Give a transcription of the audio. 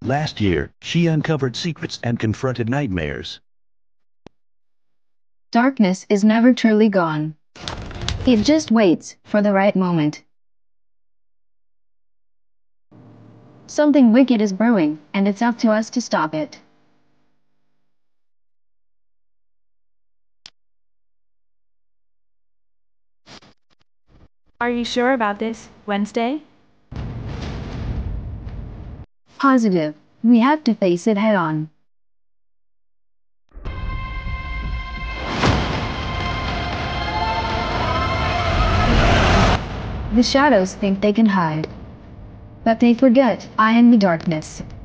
Last year, she uncovered secrets and confronted nightmares. Darkness is never truly gone. It just waits for the right moment. Something wicked is brewing, and it's up to us to stop it. Are you sure about this, Wednesday? Positive. We have to face it head on. The shadows think they can hide. But they forget, I am the darkness.